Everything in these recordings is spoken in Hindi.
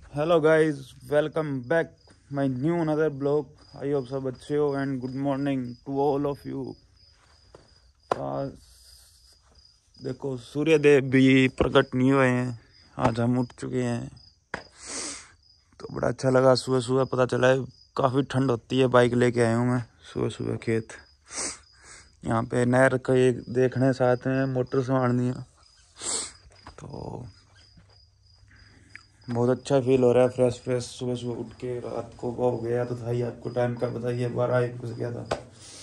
Hello guys, welcome back my new another blog. I hope सब अच्छे हो and good morning to all of you. देखो सूर्यदेव भी प्रकट नहीं हुए हैं, आज हम उठ चुके हैं तो बड़ा अच्छा लगा। सुबह सुबह पता चला है काफ़ी ठंड होती है। बाइक लेके आया हूँ मैं सुबह सुबह खेत। यहाँ पे नहर का एक देखने साथ में मोटर संभालनी है तो बहुत अच्छा फील हो रहा है। फ्रेश फ्रेश सुबह सुबह उठ के। रात को हो गया तो था ही, आपको टाइम का बताइए 12-1 बज गया था।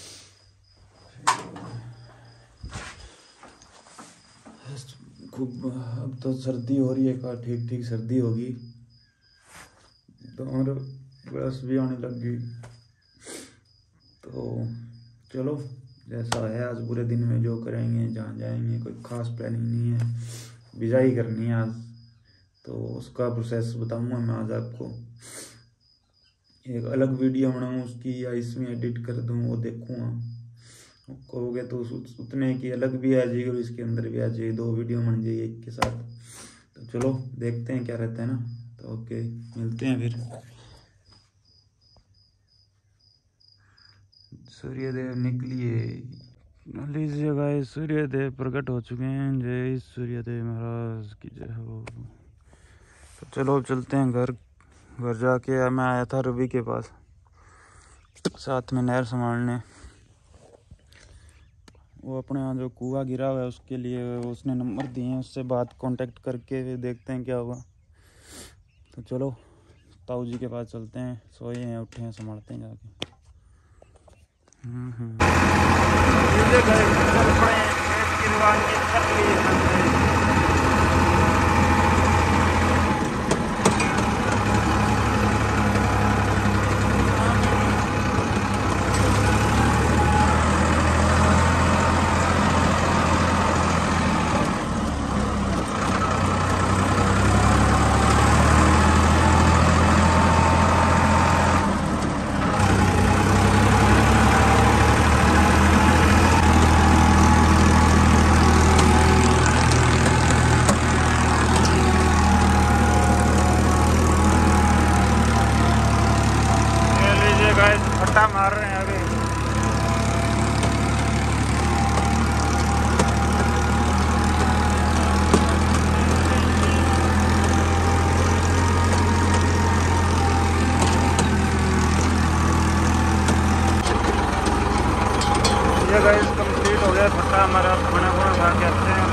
खूब अब तो सर्दी हो रही है, का ठीक ठीक सर्दी होगी तो और बस भी आने लग गई। तो चलो जैसा है, आज पूरे दिन में जो करेंगे, जहाँ जाएंगे, कोई खास प्लानिंग नहीं है। बिजाई करनी है आज तो उसका प्रोसेस बताऊंगा मैं आज आपको। एक अलग वीडियो बनाऊँ उसकी या इसमें एडिट कर दूँ वो देखूँगा। कहोगे तो उतने की अलग भी आ जाएगी और इसके अंदर भी आ जाएगी, 2 वीडियो बन जाएगी एक के साथ। तो चलो देखते हैं क्या रहता है ना। तो ओके, मिलते हैं फिर। सूर्यदेव निकलिए, लीजिए गाइस, सूर्यदेव प्रकट हो चुके हैं। जय सूर्यदेव महाराज की जय हो। तो चलो अब चलते हैं घर जाके। मैं आया था रवि के पास साथ में नहर संभालने। वो अपने यहाँ जो कुआं गिरा हुआ है उसके लिए उसने नंबर दिए हैं, उससे बात कांटेक्ट करके देखते हैं क्या होगा। तो चलो ताऊ जी के पास चलते हैं, सोए हैं उठे हैं, संभालते हैं जाके। फट्टा मार रहे हैं अभी। ये गाइस कंप्लीट हो गया फट्टा हमारा। खाना खुना खा के आते हैं।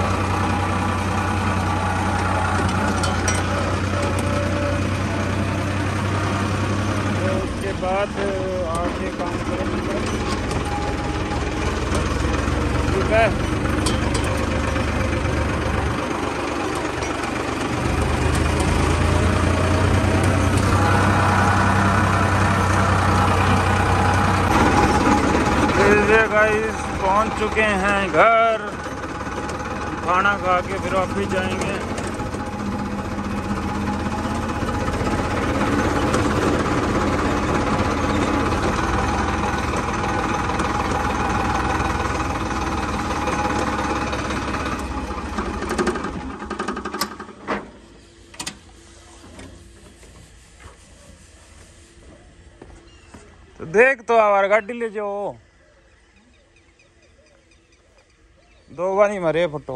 उसके बाद आगे काम करेंगे। ठीक है, गाइस पहुंच चुके हैं घर। खाना खा के फिर वापिस जाएंगे। तो देख तो आवार गाड़ी ले जाओ, 2 बार नहीं मरे फोटो।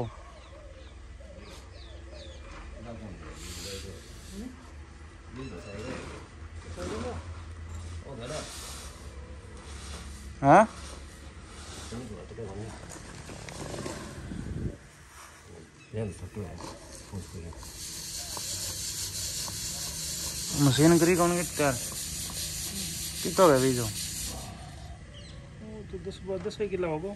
हाँ मशीन करी कौन के तैयार कितना है बीजो तो 10 किलो होगा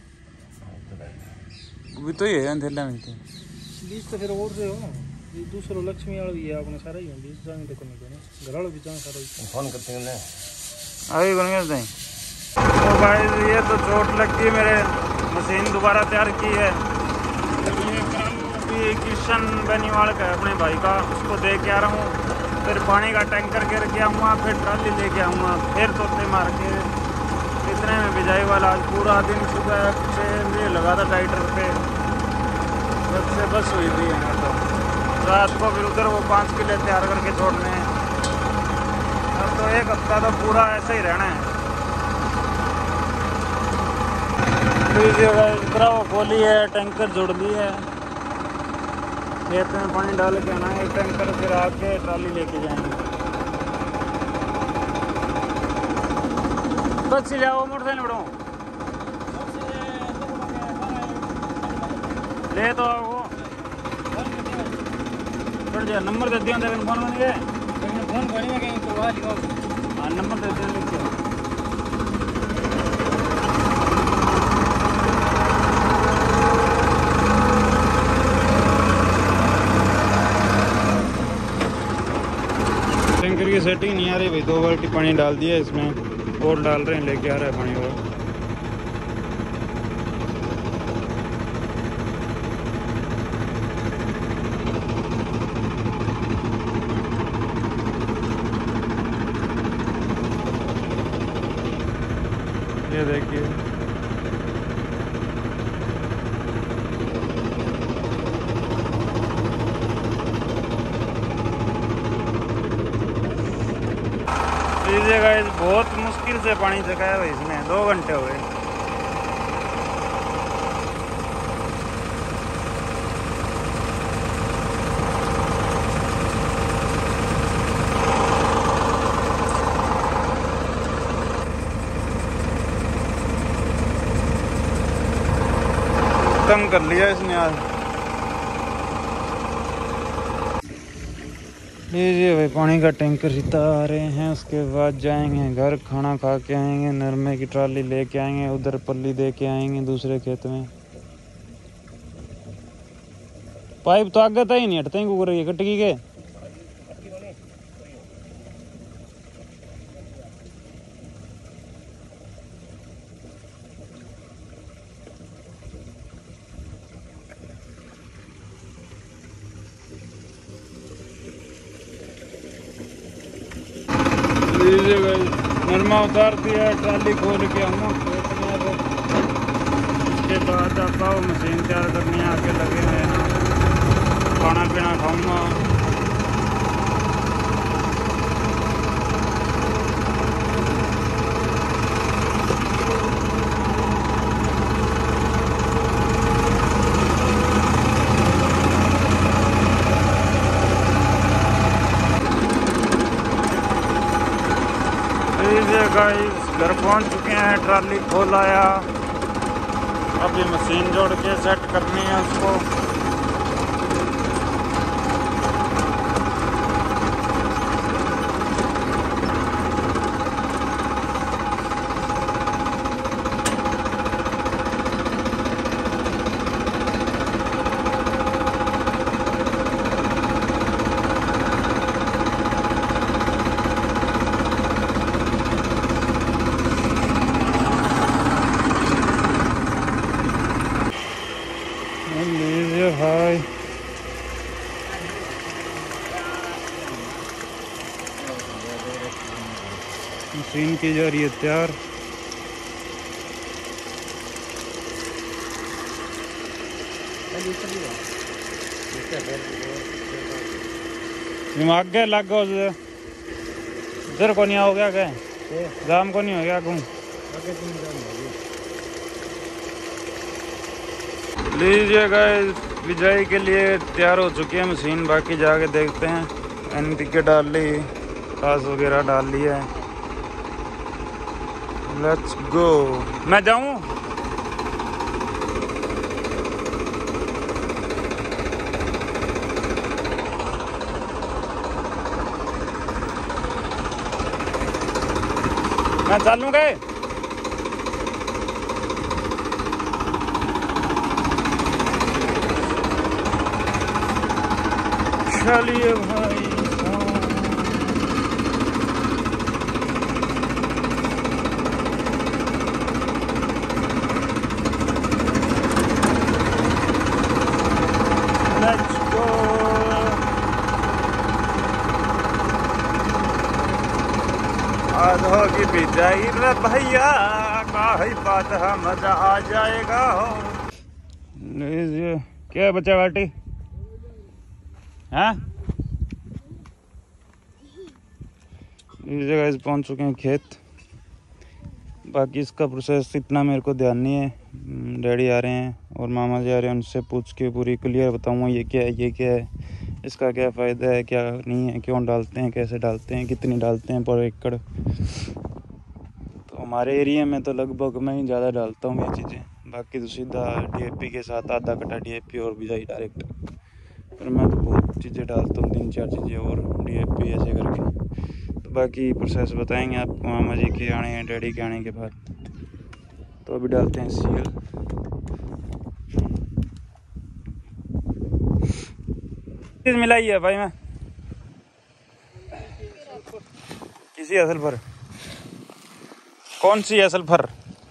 भी तो ये है थैला में बीज तो फिर और रहे हो ये दूसरा लक्ष्मी वाला भी है अपने सारा ही है बीज जाने तो करने को घर वाला भी जाना सारा ही फोन करते हैं अभी कौन करते हैं। तो गाइस ये तो चोट लग गई, मेरे मशीन दोबारा तैयार की है। ये किशन बेनीवाल का अपने भाई का, उसको दे के आ रहा हूँ। फिर पानी का टैंकर गिर गया आऊँगा, फिर ट्राली लेके आऊँगा, फिर तोते मार के। इतने में बिजाई वाला आज पूरा दिन सुबह 6 बजे लगा था ट्रैक्टर पे, बस से बस हुई थी यहाँ तो। रात को फिर उधर वो 5 किले तैयार करके छोड़ने हैं। अब तो एक हफ्ता तो पूरा ऐसे ही रहना है। इतना वो खोली है, टैंकर जोड़ ली है, खेत में पानी डाल के आना है टैंकर, फिर आके ट्राली लेके जाएंगे। बस से जाओ मोटरसाइकिल बढ़ो ले तो आओ जा नंबर दे दिया फोन बन गए फोन बनेगा कहीं करवा लियो। हाँ नंबर दे दिया लिख के। टैंकर की सेटिंग नहीं आ रही भाई, 2 बाल्टी पानी डाल दिया इसमें और डाल रहे हैं, लेके आ रहा है पानी वो। ये देखिए गाइस बहुत मुश्किल से पानी चकाया भाई इसमें, 2 घंटे हो गए। खत्म कर लिया इसने आज। लीजिए भाई पानी का टैंकर सीधा आ रहे हैं, उसके बाद जाएंगे घर, खाना खा के आएंगे, नरमे की ट्राली लेके आएंगे, उधर पल्ली दे के आएंगे दूसरे खेत में। पाइप तो आगे ही नहीं हटते कुकर ये कटकी के। नरमा उतार दिया, ट्राली खोल के हम खेत में। उसके बाद अब मशीन तैयार करने आके लगे हुए हैं, खाना पीना खाऊंगा। गाइस घर पहुंच चुके हैं, ट्राली खोल आया, अभी मशीन जोड़ के सेट करनी है उसको। भाई मशीन की जा रही है तैयार। आगे लग गो इधर को नहीं हो गया क्या जाम को नहीं हो गया कहूँ। लीजिए गाइस बिजाई के लिए तैयार हो चुकी है मशीन, बाकी जाके देखते हैं। NPK डाल ली, घास वगैरह डाल लिया है। Let's go. मैं जाऊं? मैं चालू गए। चलिए भाई लेट्स गो। आज होगी बिजाई रे भैया, काहे बात है मजा आ जाएगा। लीजिए क्या बचा बाटी हैं? इस जगह से पहुंच चुके हैं खेत। बाकी इसका प्रोसेस इतना मेरे को ध्यान नहीं है। डैडी आ रहे हैं और मामा जी आ रहे हैं, उनसे पूछ के पूरी क्लियर बताऊंगा ये क्या है, ये क्या है, इसका क्या फ़ायदा है, क्या नहीं है, क्यों डालते हैं, कैसे डालते हैं, कितनी डालते हैं पर एकड़। तो हमारे एरिया में तो लगभग मैं ही ज़्यादा डालता हूँ ये चीज़ें। बाकी तो सीधा DAP के साथ आधा कट्टा DAP और बिजाई डायरेक्ट। पर मैं तो बहुत चीज़ें डालता हूँ, 3-4 चीज़ें और DAP ऐसे करके। तो बाकी प्रोसेस बताएंगे आपको मामा जी के आने, डैडी के आने के बाद। तो अभी डालते हैं CL। किस मिलाई है भाई मैं किसी असल पर? कौन सी असल पर?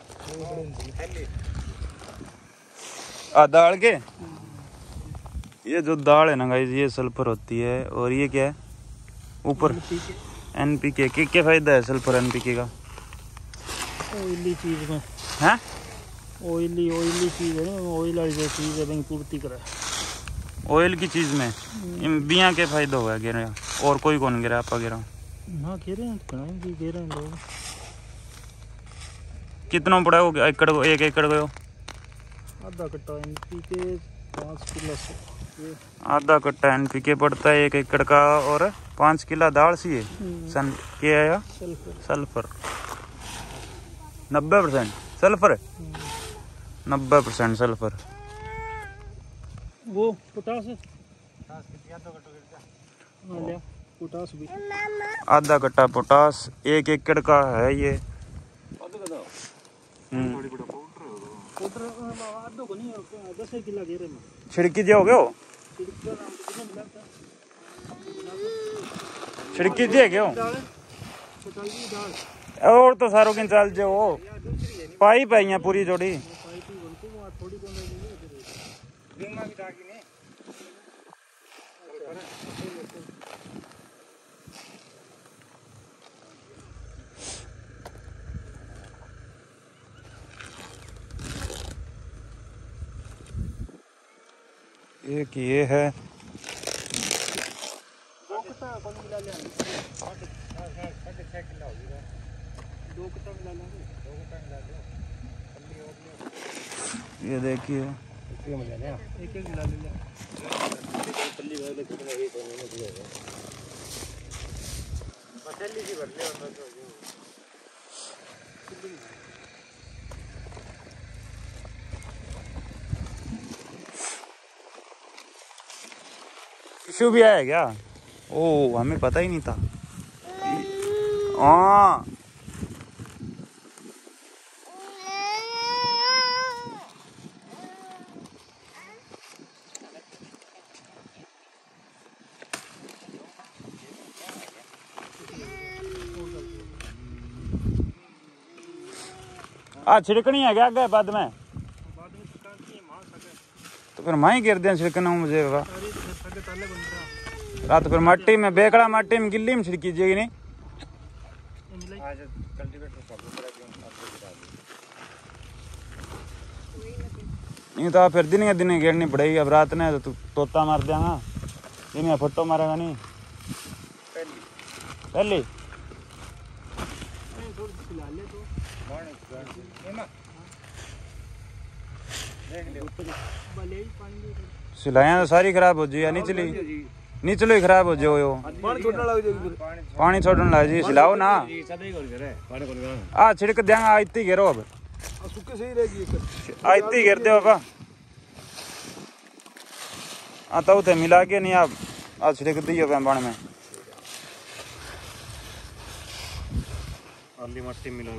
दाल के। ये जो दाल है ना गाइस, ये सल्फर होती है। और ये क्या है ऊपर? NPK। क्या फायदा है सल्फर NPK का? ऑयली चीज में है, ऑयली चीज है ना, ऑयल वाली जो चीज है पूर्ति करे ऑयल की चीज में। बिया के फायदा हुआ गिरा और कोई कौन गिरा? आप गिरा ना घेरे हैं भी घेरे हैं लोग। कितना पड़ा हो एकड़ को? 1 एकड़ को आधा कट्टा NPK 5 किलो से। आधा कट्टा NPK पड़ता है 1 एकड़ का। और 5 किलो दाल सी है। सन क्या है? Sulphur 90% sulphur. 90% सल्फर। वो पोटास है, पोटास भी आधा कट्टा पोटास 1 एकड़ का है ये। छिड़की जे हो गयो? छिड़की जे गयो और तो सारों की चाल जो पाइप है यहाँ पूरी जोड़ी। एक ये है। ये देखिए इशू भी आया क्या? ओ हमें पता ही नहीं था। हाँ छिड़कनी है क्या गए बाद में? तो फिर माही गिर दिया छिड़कना मुझे रात। फिर मट्टी में बेकड़ा माटी में गिल्ली में छिड़की जाएगी नहीं? नहीं तो फिर दिन के दिन गिरनी पड़ेगी। अब रात ने तो तोता मार देगा, दिन में फट्टो मारेगा नहीं। पहली सिलाइयाँ तो सारी खराब हो जाए। निचली ही खराब हो जाओ। पानी छोड़ने लग जी। सिलाओ ना छिड़क देंगे। इतनी घेरो अब इतनी घेर दो आता उसे मिला के नहीं आप छिड़क दी बाण में। मट्टी मिला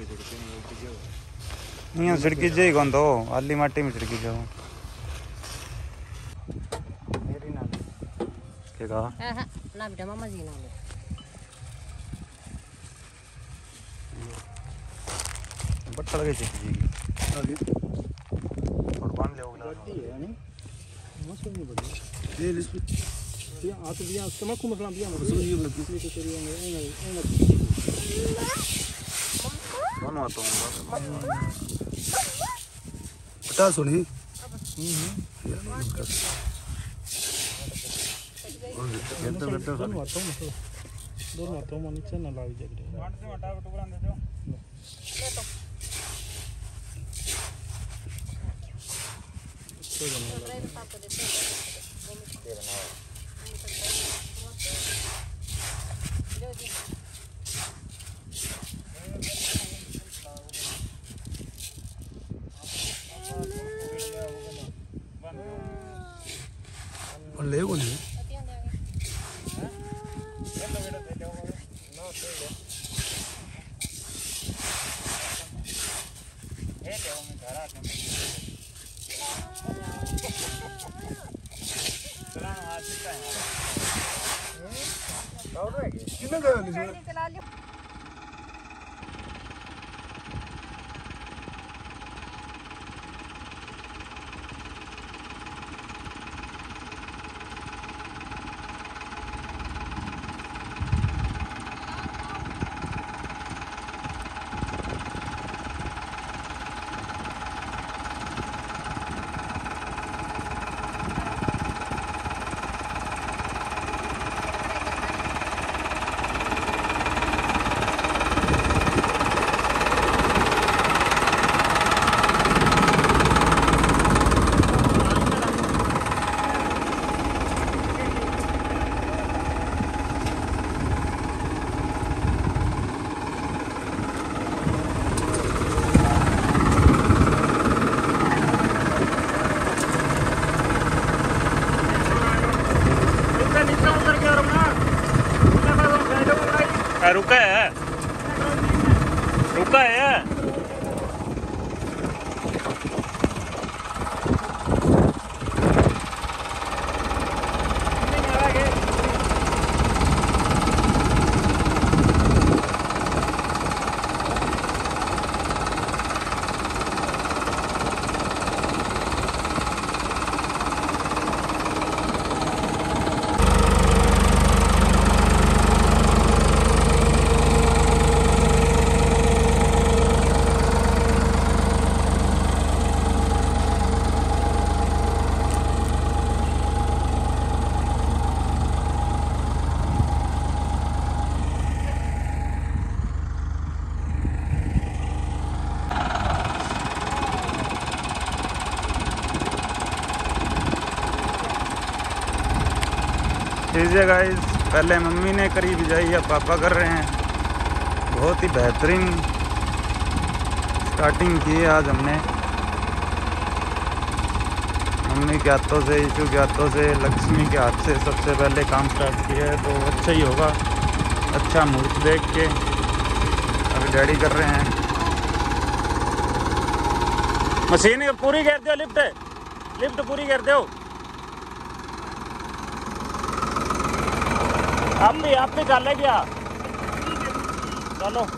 छिड़की जाए कौन तो आली मट्टी में छिड़की जाओ। ना बेटा मामा जी ना ले बट्टा लगे छिड़की और बांध ले गाड़ी है नहीं मौसम नहीं बढ़िया ये लिस्ट आ तो बिया तमाकू मतलब बिया में सुनिए लगी इसलिए तो करिए दोनों आता हूं बता सुनी दोनों हाथों में नीचे ना लाग जाए। ले को नहीं कितना गया नहीं रुका है, रुका है। लीजिए गाइस, पहले मम्मी ने करी बिजाई, अब पापा कर रहे हैं। बहुत ही बेहतरीन स्टार्टिंग की है आज हमने मम्मी के हाथों से, ईशू के हाथों से, लक्ष्मी के हाथ से सबसे पहले काम स्टार्ट किया है, तो अच्छा ही होगा। अच्छा मुहूर्त देख के अभी डैडी कर रहे हैं। मशीन पूरी कर दो, लिफ्ट पूरी कर दो। आप भी चले गया, चलो।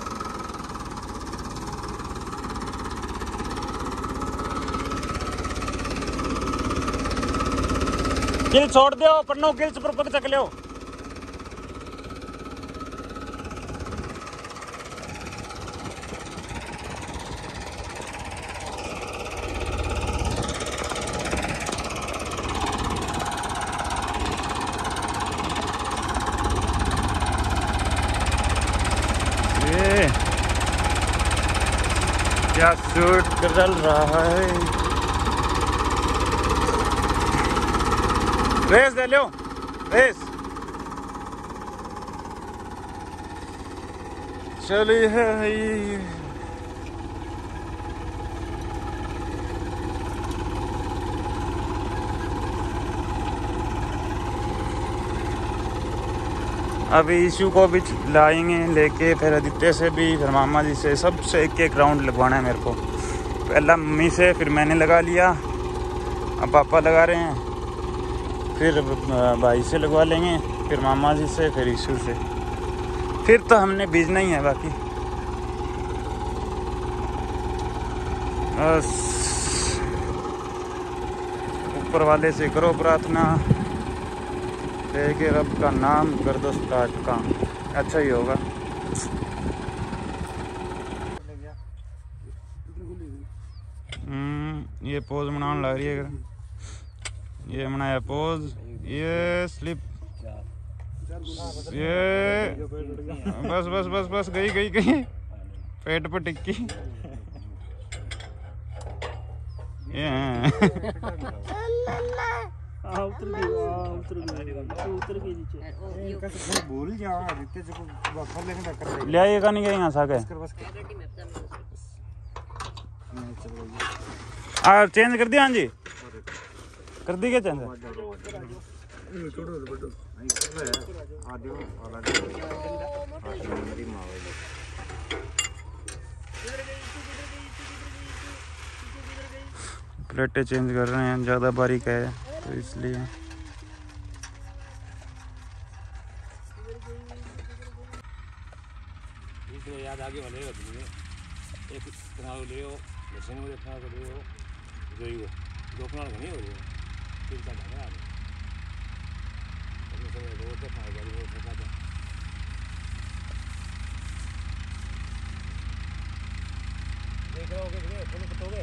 किल छोड़ दो, पन्नों किल्स पर पक चक लो। क्या शूट चल रहा है, रेस दे लो, रेस चली है। अभी ईशू को भी लाएंगे लेके, फिर आदित्य से भी, फिर मामा जी से, सबसे एक एक राउंड लगवाना है मेरे को। पहला मम्मी से, फिर मैंने लगा लिया, अब पापा लगा रहे हैं, फिर भाई से लगवा लेंगे, फिर मामा जी से, फिर ईशू से, फिर तो हमने बीजना ही है बाकी। बस ऊपर वाले से करो प्रार्थना, लेके रब का नाम कर दो स्टार्ट, काम अच्छा ही होगा। ये पोज बनाने लग रही है, ये बनाया पोज, ये स्लिप ये बस बस बस बस गई गई गई पेट पर टिक्की ये भूल जाओ ले आइएगा नहीं यहाँ से चेंज कर दिया। हाँ जी कर दी क्या चेंज? प्लेटें चेंज कर रहे हैं, ज़्यादा बारीक है तो इसलिए। याद आगे वाले एक किनारे ले हो मशीन में देखना को ले हो दो किनारे नहीं हो रही तीन चार है यार अपने समय रोड पे खाए गाड़ी में ठका था देख रहे हो कि भैया कौन कटोगे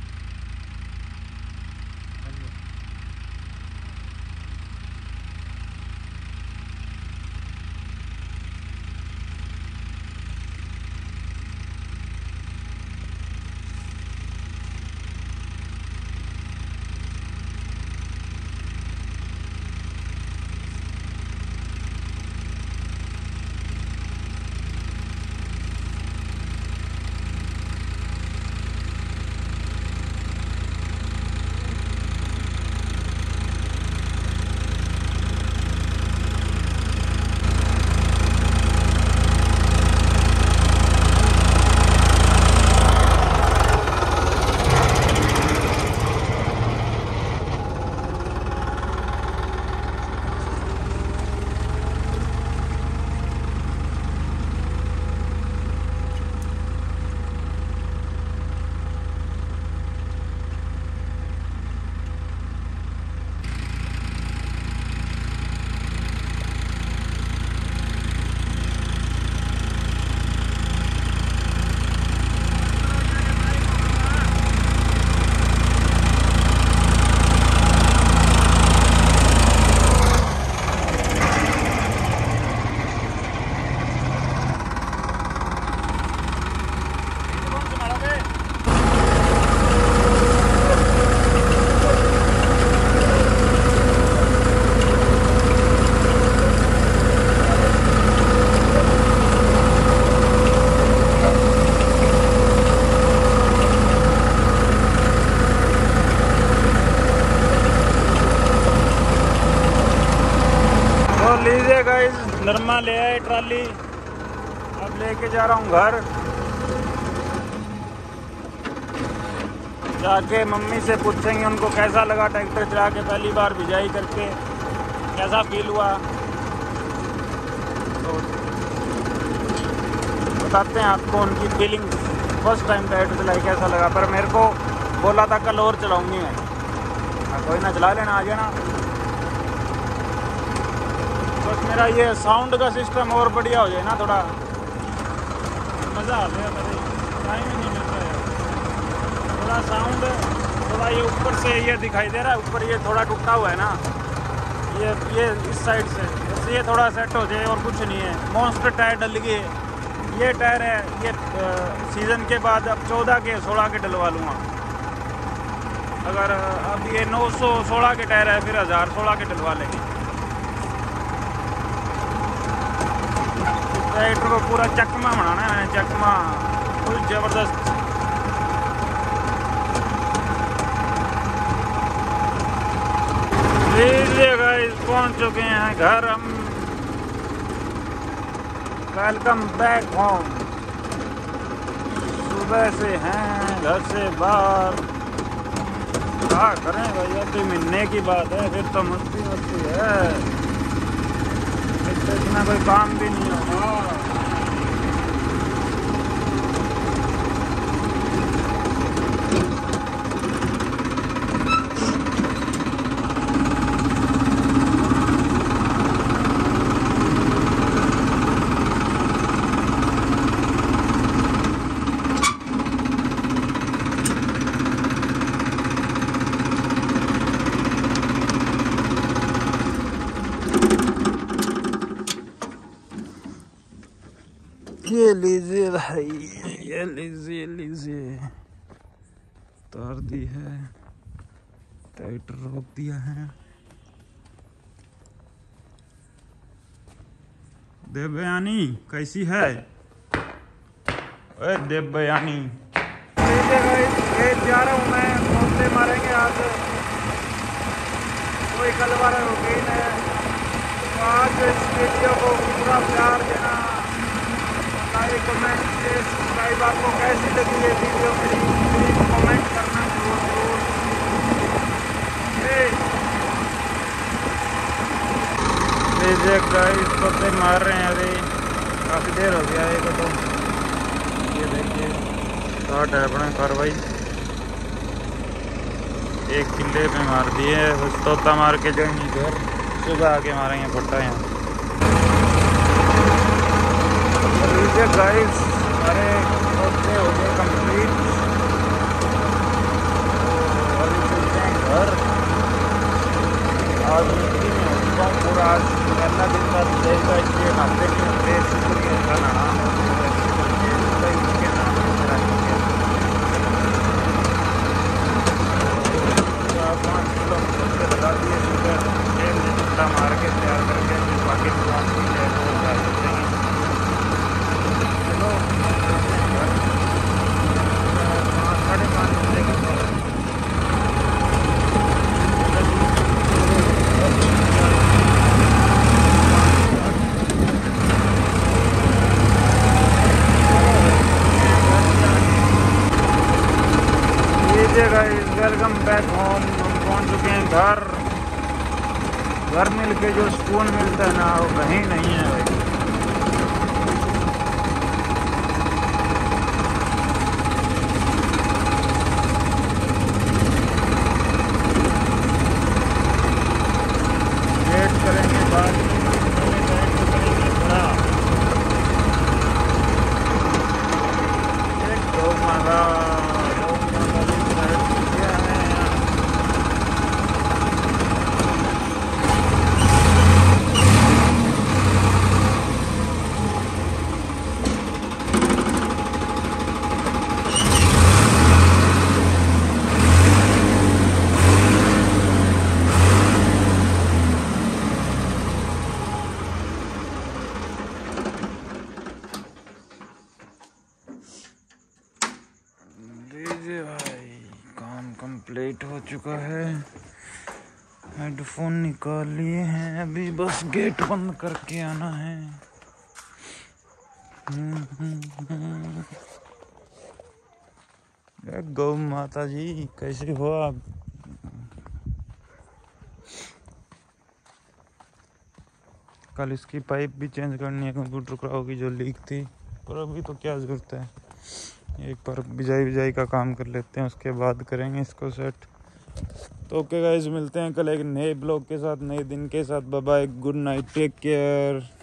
नरमा ले आए ट्राली, अब लेके जा रहा हूँ घर। जाके मम्मी से पूछेंगे उनको कैसा लगा ट्रैक्टर चला के पहली बार बिजाई करके, कैसा फील हुआ तो बताते हैं आपको उनकी फीलिंग। फर्स्ट टाइम ट्रैक्टर चलाई कैसा लगा, पर मेरे को बोला था कल और चलाऊंगी मैं। कोई ना चला लेना, आ जाना। बस मेरा ये साउंड का सिस्टम और बढ़िया हो जाए ना, थोड़ा मज़ा आ गया। टाइम ही नहीं मिलता है थोड़ा साउंड, थोड़ा ये ऊपर से ये दिखाई दे रहा है, ऊपर ये थोड़ा टूटा हुआ है ना, ये इस साइड से, बस ये थोड़ा सेट हो जाए और कुछ नहीं है। मॉन्स्टर टायर डल गए, ये टायर है, ये सीज़न के बाद अब 14 के 16 के डलवा लूँगा। अगर अब ये 916 के टायर है, फिर 1016 के डलवा लेंगे। ट्रैक्टर को पूरा चकमा बनाना है, चकमा फुल जबरदस्त। गाइस पहुंच चुके हैं घर हम। Welcome back home. सुबह से हैं घर से बाहर, क्या करें भाई, अभी मिलने की बात है, फिर तो मस्ती मस्ती है, इतना कोई काम भी नहीं होगा। ये लीजिए भाई, ये लीजिए तार दी है, ट्रैक्टर रोक दिया है। देवयानी कैसी है? ओए देवयानी, जा रहा हूँ मैं, पौधे मारेंगे आज, कोई कलवार हो गई है। तो आज इस वीडियो को पूरा प्यार देना, लाइक कमेंट शेयर सब्सक्राइब। आपको कैसी लगी ये वीडियो मेरी, प्लीज कमेंट करना जरूर। लीजिए गाइस, पत्ते मार रहे हैं अभी, काफ़ी देर हो गया है तो। ये देखिए स्टार्ट है अपना कार्रवाई, एक किले पे मार दिए, तोता मार के जाएंगे घर, सुबह आके मारेंगे भुट्टा यहाँ। लीजिए गाइस, हमारे तोते हो गए कंप्लीट, अभी चलते हैं घर। आज मिट्टी में होगा पूरा, आज पहला दिन बाद देगा, इसलिए नहाते नहीं होते, शुक्रिया का नहा लगा दिए सुबह, मार के तैयार करके बाकी दुकान की है तो जा सकते हैं। चलो 5:30 बजे के वेलकम बैक होम। हम पहुंच चुके हैं घर। घर मिल के जो सुकून मिलता है ना, वो कहीं नहीं है भाई। वेट करेंगे बाद भाई काम कंप्लीट हो चुका है। हेडफोन निकाल लिए हैं, अभी बस गेट बंद करके आना है। गौ माता जी कैसे हो आप? कल इसकी पाइप भी चेंज करनी है कंप्यूटर क्राउ की जो लीक थी, पर अभी तो क्या ज़रूरत है, एक बार बिजाई का काम कर लेते हैं, उसके बाद करेंगे इसको सेट। तो ओके गाइस, मिलते हैं कल एक नए ब्लॉग के साथ, नए दिन के साथ। Bye bye, good night, take care.